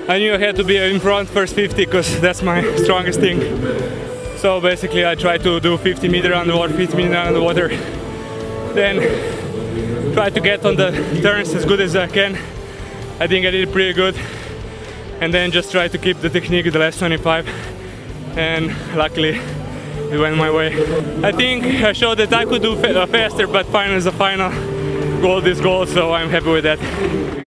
I knew I had to be in front first 50 because that's my strongest thing. So basically I tried to do 50 meter underwater, 50 meter underwater. Then try to get on the turns as good as I can. I think I did it pretty good. And then just try to keep the technique the last 25. And luckily it went my way. I think I showed that I could do faster, but final is a final. Gold is gold, so I'm happy with that.